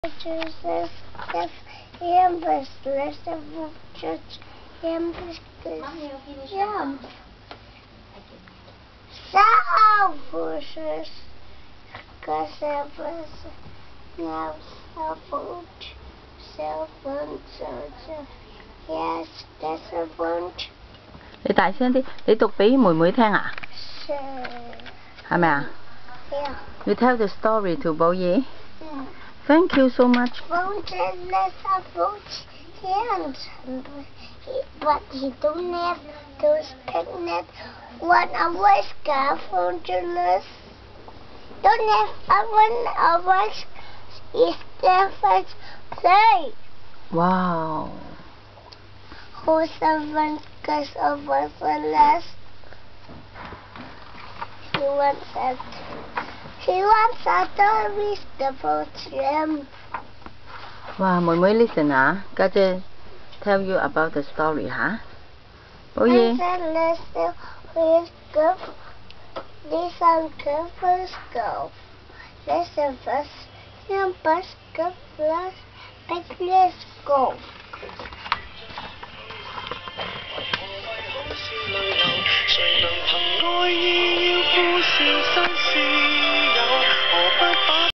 Jesus gave him the list of church him yum. Salvus Cassavus now servant yes the servant 你大聲啲，你讀俾妹妹聽啊？係咪啊 Yeah. You tell the story to 寶儀。 Yeah. Thank you so much. But he don't have those picnic. One of us got Fontainebleau. Don't have one of us is the first day. Wow. Who's the one cause of us last? He wants a story about him. Wow, 妹妹 listen 啊，家姐 tell you about the story 吓。寶儀。 Listen, please go. Listen, first go. Listen first. Bus go first. But let's go.